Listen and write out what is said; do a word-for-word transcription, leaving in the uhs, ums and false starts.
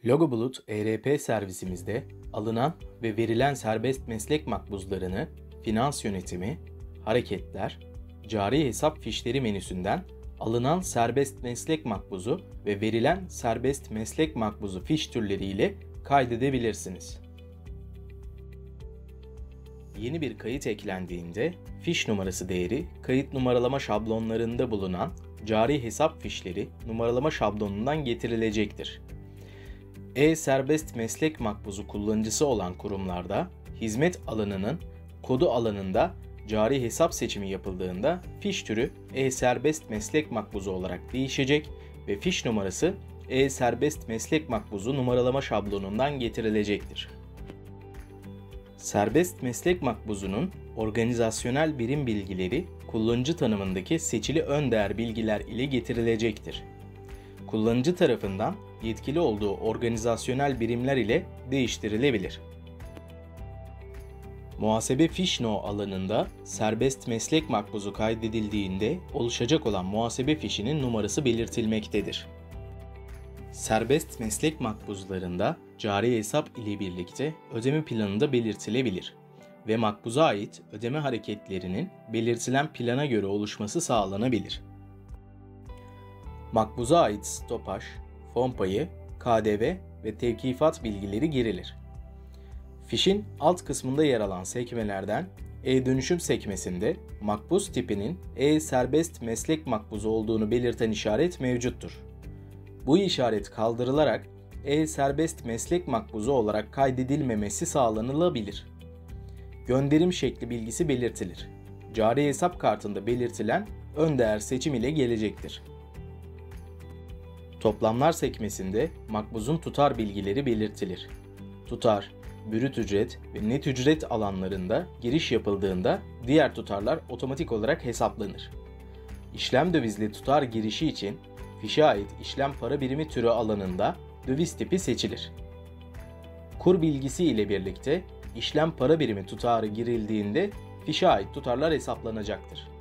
Logobulut E R P servisimizde alınan ve verilen serbest meslek makbuzlarını finans yönetimi, hareketler, cari hesap fişleri menüsünden alınan serbest meslek makbuzu ve verilen serbest meslek makbuzu fiş türleriyle kaydedebilirsiniz. Yeni bir kayıt eklendiğinde fiş numarası değeri kayıt numaralama şablonlarında bulunan cari hesap fişleri numaralama şablonundan getirilecektir. E-Serbest Meslek Makbuzu kullanıcısı olan kurumlarda hizmet alanının kodu alanında cari hesap seçimi yapıldığında fiş türü E-Serbest Meslek Makbuzu olarak değişecek ve fiş numarası E-Serbest Meslek Makbuzu numaralama şablonundan getirilecektir. Serbest meslek makbuzunun organizasyonel birim bilgileri kullanıcı tanımındaki seçili ön değer bilgiler ile getirilecektir. Kullanıcı tarafından yetkili olduğu organizasyonel birimler ile değiştirilebilir. Muhasebe fiş no alanında serbest meslek makbuzu kaydedildiğinde oluşacak olan muhasebe fişinin numarası belirtilmektedir. Serbest meslek makbuzlarında cari hesap ile birlikte ödeme planı da belirtilebilir ve makbuza ait ödeme hareketlerinin belirtilen plana göre oluşması sağlanabilir. Makbuza ait stopaj, fon payı, K D V ve tevkifat bilgileri girilir. Fişin alt kısmında yer alan sekmelerden E-Dönüşüm sekmesinde makbuz tipinin E-Serbest Meslek Makbuzu olduğunu belirten işaret mevcuttur. Bu işaret kaldırılarak E-Serbest Meslek Makbuzu olarak kaydedilmemesi sağlanılabilir. Gönderim şekli bilgisi belirtilir. Cari hesap kartında belirtilen ön değer seçim ile gelecektir. Toplamlar sekmesinde makbuzun tutar bilgileri belirtilir. Tutar, brüt ücret ve net ücret alanlarında giriş yapıldığında diğer tutarlar otomatik olarak hesaplanır. İşlem dövizli tutar girişi için fişe ait işlem para birimi türü alanında döviz tipi seçilir. Kur bilgisi ile birlikte işlem para birimi tutarı girildiğinde fişe ait tutarlar hesaplanacaktır.